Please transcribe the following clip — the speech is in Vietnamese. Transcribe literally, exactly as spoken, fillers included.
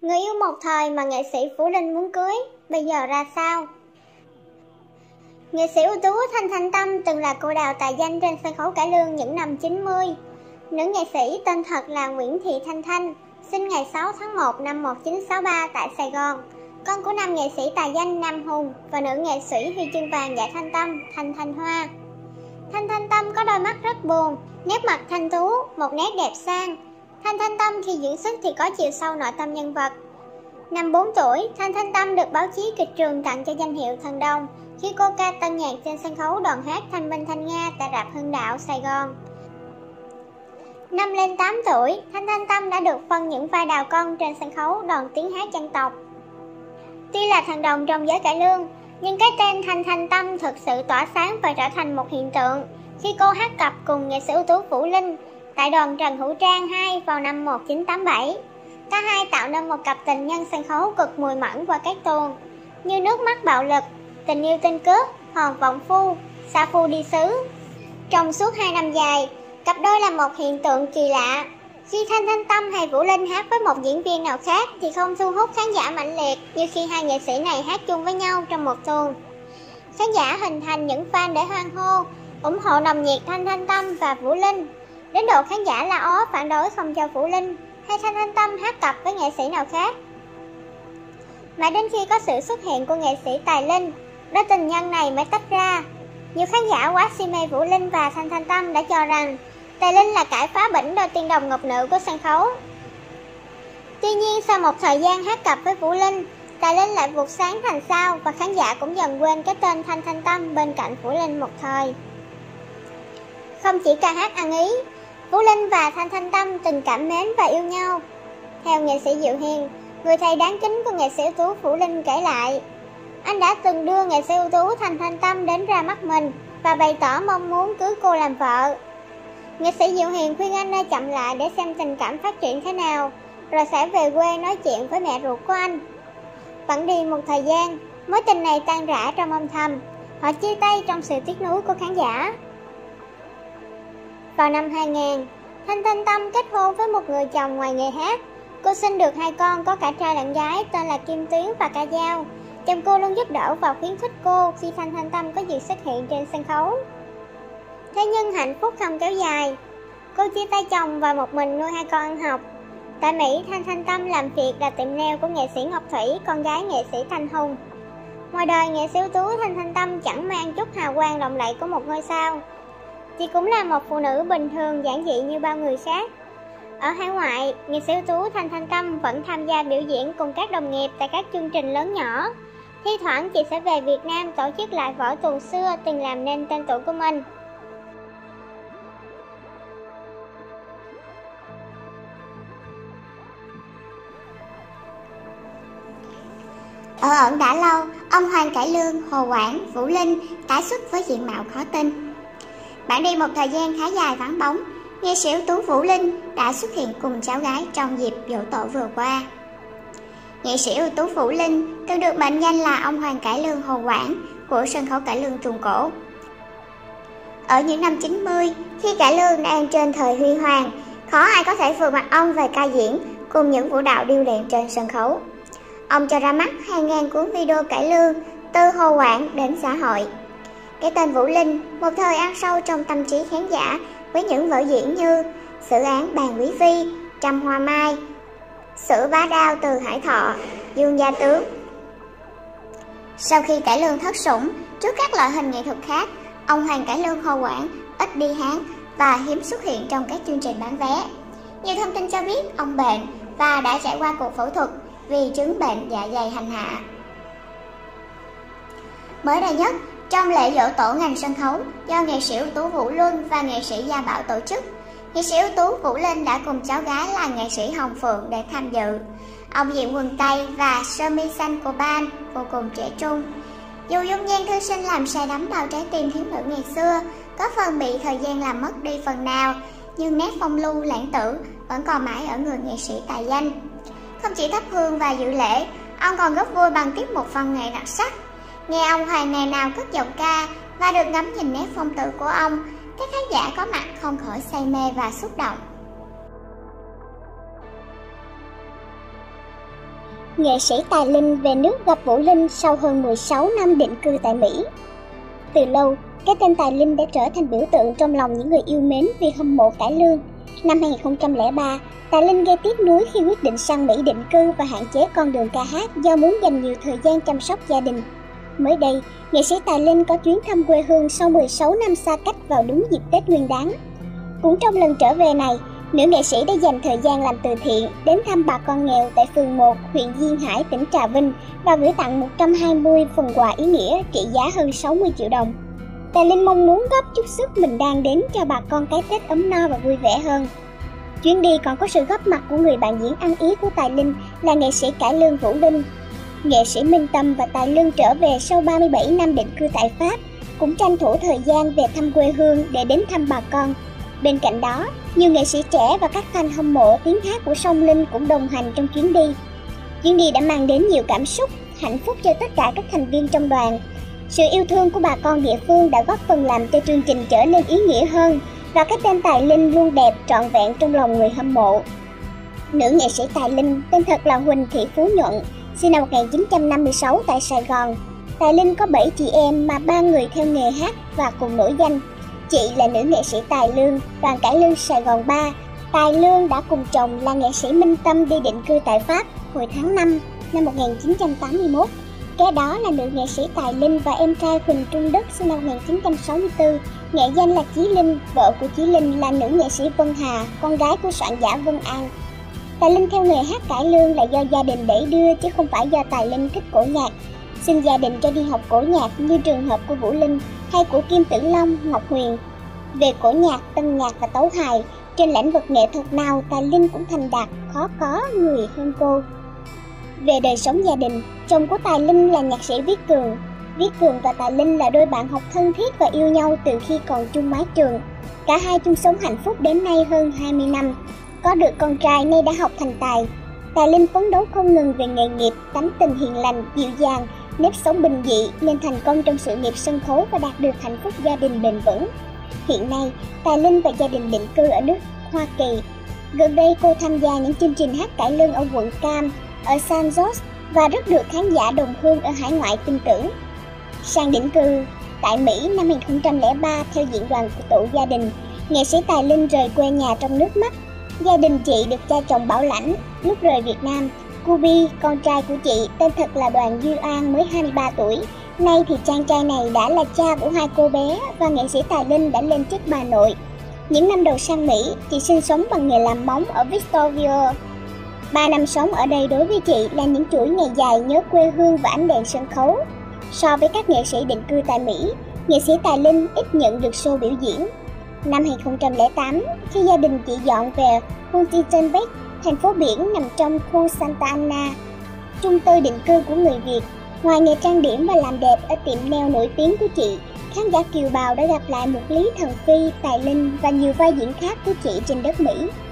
Người yêu một thời mà nghệ sĩ Vũ Linh muốn cưới, bây giờ ra sao? Nghệ sĩ ưu tú Thanh Thanh Tâm từng là cô đào tài danh trên sân khấu cải lương những năm chín mươi. Nữ nghệ sĩ tên thật là Nguyễn Thị Thanh Thanh, sinh ngày sáu tháng một năm một nghìn chín trăm sáu mươi ba tại Sài Gòn, con của nam nghệ sĩ tài danh Nam Hùng và nữ nghệ sĩ huy chương vàng Giải Thanh Tâm Thanh Thanh Hoa. Thanh Thanh Tâm có đôi mắt rất buồn, nét mặt thanh tú, một nét đẹp sang. Thanh Thanh Tâm khi diễn xuất thì có chiều sâu nội tâm nhân vật. Năm bốn tuổi, Thanh Thanh Tâm được báo chí kịch trường tặng cho danh hiệu thần đồng khi cô ca tân nhạc trên sân khấu đoàn hát Thanh Minh Thanh Nga tại rạp Hưng Đạo, Sài Gòn. Năm lên tám tuổi, Thanh Thanh Tâm đã được phân những vai đào con trên sân khấu đoàn tiếng hát dân tộc. Tuy là thần đồng trong giới cải lương, nhưng cái tên Thanh Thanh Tâm thực sự tỏa sáng và trở thành một hiện tượng khi cô hát cặp cùng nghệ sĩ ưu tú Vũ Linh tại đoàn Trần Hữu Trang hai vào năm một nghìn chín trăm tám mươi bảy. Cả hai tạo nên một cặp tình nhân sân khấu cực mùi mẫn qua các tuồng như Nước mắt bạo lực, Tình yêu tên cướp, Hòn vọng phu, Sa phu đi xứ. Trong suốt hai năm dài, cặp đôi là một hiện tượng kỳ lạ. Khi Thanh Thanh Tâm hay Vũ Linh hát với một diễn viên nào khác thì không thu hút khán giả mãnh liệt như khi hai nghệ sĩ này hát chung với nhau trong một tuồng. Khán giả hình thành những fan để hoan hô, ủng hộ nồng nhiệt Thanh Thanh Tâm và Vũ Linh, đến độ khán giả la ó phản đối không cho Vũ Linh hay Thanh Thanh Tâm hát cặp với nghệ sĩ nào khác. Mãi đến khi có sự xuất hiện của nghệ sĩ Tài Linh, đôi tình nhân này mới tách ra. Nhiều khán giả quá si mê Vũ Linh và Thanh Thanh Tâm đã cho rằng Tài Linh là cải phá bỉnh đôi tiên đồng ngọc nữ của sân khấu. Tuy nhiên sau một thời gian hát cặp với Vũ Linh, Tài Linh lại vụt sáng thành sao và khán giả cũng dần quên cái tên Thanh Thanh Tâm bên cạnh Vũ Linh một thời. Không chỉ ca hát ăn ý, Vũ Linh và Thanh Thanh Tâm tình cảm mến và yêu nhau. Theo nghệ sĩ Diệu Hiền, người thầy đáng kính của nghệ sĩ ưu tú Vũ Linh kể lại, anh đã từng đưa nghệ sĩ ưu tú Thanh Thanh Tâm đến ra mắt mình và bày tỏ mong muốn cưới cô làm vợ. Nghệ sĩ Diệu Hiền khuyên anh nên chậm lại để xem tình cảm phát triển thế nào, rồi sẽ về quê nói chuyện với mẹ ruột của anh. Vẫn đi một thời gian, mối tình này tan rã trong âm thầm. Họ chia tay trong sự tiếc nuối của khán giả. Vào năm hai nghìn, Thanh Thanh Tâm kết hôn với một người chồng ngoài nghề hát. Cô sinh được hai con có cả trai lẫn gái tên là Kim Tuyến và Ca Dao. Chồng cô luôn giúp đỡ và khuyến khích cô khi Thanh Thanh Tâm có dịp xuất hiện trên sân khấu. Thế nhưng hạnh phúc không kéo dài. Cô chia tay chồng và một mình nuôi hai con ăn học. Tại Mỹ, Thanh Thanh Tâm làm việc là tiệm nail của nghệ sĩ Ngọc Thủy, con gái nghệ sĩ Thanh Hùng. Ngoài đời, nghệ sĩ ưu tú Thanh Thanh Tâm chẳng mang chút hào quang lộng lẫy của một ngôi sao. Chị cũng là một phụ nữ bình thường giản dị như bao người khác. Ở hải ngoại, nghệ sĩ ưu tú Thanh Thanh Tâm vẫn tham gia biểu diễn cùng các đồng nghiệp tại các chương trình lớn nhỏ. Thi thoảng chị sẽ về Việt Nam tổ chức lại vở tuồng xưa từng làm nên tên tuổi của mình. Ở ẩn đã lâu, ông Hoàng Cải Lương, Hồ Quảng, Vũ Linh tái xuất với diện mạo khó tin. Bạn đi một thời gian khá dài vắng bóng, nghệ sĩ ưu tú Vũ Linh đã xuất hiện cùng cháu gái trong dịp giỗ tổ vừa qua. Nghệ sĩ ưu tú Vũ Linh từng được mệnh danh là ông Hoàng Cải Lương Hồ Quảng của sân khấu cải lương Tuồng Cổ. Ở những năm chín mươi, khi cải lương đang trên thời huy hoàng, khó ai có thể vượt mặt ông về ca diễn cùng những vũ đạo điêu luyện trên sân khấu. Ông cho ra mắt hàng ngàn cuốn video cải lương từ Hồ Quảng đến xã hội. Cái tên Vũ Linh một thời ăn sâu trong tâm trí khán giả với những vở diễn như Xử án Bàn Quý Phi, Trăm Hoa Mai, Sử Bá Đao từ Hải Thọ, Dương Gia Tướng. Sau khi cải lương thất sủng trước các loại hình nghệ thuật khác, ông Hoàng Cải Lương Hồ Quảng ít đi hát và hiếm xuất hiện trong các chương trình bán vé. Nhiều thông tin cho biết ông bệnh và đã trải qua cuộc phẫu thuật vì chứng bệnh dạ dày hành hạ. Mới đây nhất, trong lễ giỗ tổ ngành sân khấu do nghệ sĩ ưu tú Vũ Luân và nghệ sĩ Gia Bảo tổ chức, nghệ sĩ ưu tú Vũ Linh đã cùng cháu gái là nghệ sĩ Hồng Phượng để tham dự. Ông diện quần tây và sơ mi xanh coban vô cùng trẻ trung. Dù dung nhan thư sinh làm say đắm vào trái tim thiếu nữ ngày xưa, có phần bị thời gian làm mất đi phần nào, nhưng nét phong lưu lãng tử vẫn còn mãi ở người nghệ sĩ tài danh. Không chỉ thắp hương và dự lễ, ông còn góp vui bằng tiết mục văn nghệ đặc sắc. Nghe ông Hoàng ngày nào cất giọng ca và được ngắm nhìn nét phong tử của ông, các khán giả có mặt không khỏi say mê và xúc động. Nghệ sĩ Tài Linh về nước gặp Vũ Linh sau hơn mười sáu năm định cư tại Mỹ. Từ lâu, cái tên Tài Linh đã trở thành biểu tượng trong lòng những người yêu mến vì hâm mộ cải lương. Năm hai nghìn không trăm lẻ ba, Tài Linh gây tiếc nuối khi quyết định sang Mỹ định cư và hạn chế con đường ca hát do muốn dành nhiều thời gian chăm sóc gia đình. Mới đây, nghệ sĩ Tài Linh có chuyến thăm quê hương sau mười sáu năm xa cách vào đúng dịp Tết Nguyên Đán. Cũng trong lần trở về này, nữ nghệ sĩ đã dành thời gian làm từ thiện đến thăm bà con nghèo tại phường một, huyện Duyên Hải, tỉnh Trà Vinh và gửi tặng một trăm hai mươi phần quà ý nghĩa trị giá hơn sáu mươi triệu đồng. Tài Linh mong muốn góp chút sức mình đang đến cho bà con cái Tết ấm no và vui vẻ hơn. Chuyến đi còn có sự góp mặt của người bạn diễn ăn ý của Tài Linh là nghệ sĩ cải lương Vũ Linh. Nghệ sĩ Minh Tâm và Tài Linh trở về sau ba mươi bảy năm định cư tại Pháp, cũng tranh thủ thời gian về thăm quê hương để đến thăm bà con. Bên cạnh đó, nhiều nghệ sĩ trẻ và các fan hâm mộ tiếng hát của Song Linh cũng đồng hành trong chuyến đi. Chuyến đi đã mang đến nhiều cảm xúc, hạnh phúc cho tất cả các thành viên trong đoàn. Sự yêu thương của bà con địa phương đã góp phần làm cho chương trình trở nên ý nghĩa hơn và cái tên Tài Linh luôn đẹp trọn vẹn trong lòng người hâm mộ. Nữ nghệ sĩ Tài Linh tên thật là Huỳnh Thị Phú Nhuận, sinh năm một nghìn chín trăm năm mươi sáu tại Sài Gòn. Tài Linh có bảy chị em mà ba người theo nghề hát và cùng nổi danh. Chị là nữ nghệ sĩ Tài Lương, đoàn cải lương Sài Gòn ba. Tài Lương đã cùng chồng là nghệ sĩ Minh Tâm đi định cư tại Pháp hồi tháng năm năm một nghìn chín trăm tám mươi mốt. Kế đó là nữ nghệ sĩ Tài Linh và em trai Huỳnh Trung Đức sinh năm một nghìn chín trăm sáu mươi tư, nghệ danh là Chí Linh, vợ của Chí Linh là nữ nghệ sĩ Vân Hà, con gái của soạn giả Vân An. Tài Linh theo nghề hát cải lương là do gia đình đẩy đưa chứ không phải do Tài Linh thích cổ nhạc. Xin gia đình cho đi học cổ nhạc như trường hợp của Vũ Linh hay của Kim Tử Long, Ngọc Huyền. Về cổ nhạc, tân nhạc và tấu hài, trên lĩnh vực nghệ thuật nào Tài Linh cũng thành đạt, khó có người hơn cô. Về đời sống gia đình, chồng của Tài Linh là nhạc sĩ Viết Cường. Viết Cường và Tài Linh là đôi bạn học thân thiết và yêu nhau từ khi còn chung mái trường. Cả hai chung sống hạnh phúc đến nay hơn hai mươi năm. Có được con trai nay đã học thành tài. Tài Linh phấn đấu không ngừng về nghề nghiệp, tánh tình hiền lành, dịu dàng, nếp sống bình dị nên thành công trong sự nghiệp sân khấu và đạt được hạnh phúc gia đình bền vững. Hiện nay, Tài Linh và gia đình định cư ở nước Hoa Kỳ. Gần đây cô tham gia những chương trình hát cải lương ở quận Cam, ở San Jose và rất được khán giả đồng hương ở hải ngoại tin tưởng. Sang định cư tại Mỹ năm hai nghìn không trăm lẻ ba theo diện đoàn của tổ gia đình, nghệ sĩ Tài Linh rời quê nhà trong nước mắt. Gia đình chị được cha chồng bảo lãnh. Lúc rời Việt Nam, Cubi, con trai của chị, tên thật là Đoàn Duy An, mới hai mươi ba tuổi. Nay thì chàng trai này đã là cha của hai cô bé và nghệ sĩ Tài Linh đã lên chức bà nội. Những năm đầu sang Mỹ, chị sinh sống bằng nghề làm móng ở Victorville. Ba năm sống ở đây đối với chị là những chuỗi ngày dài nhớ quê hương và ánh đèn sân khấu. So với các nghệ sĩ định cư tại Mỹ, nghệ sĩ Tài Linh ít nhận được show biểu diễn. Năm hai nghìn không trăm lẻ tám, khi gia đình chị dọn về Huntington Beach, thành phố biển nằm trong khu Santa Ana, trung tư định cư của người Việt, ngoài nghề trang điểm và làm đẹp ở tiệm nail nổi tiếng của chị, khán giả kiều bào đã gặp lại một Lý Thần Phi, Tài Linh và nhiều vai diễn khác của chị trên đất Mỹ.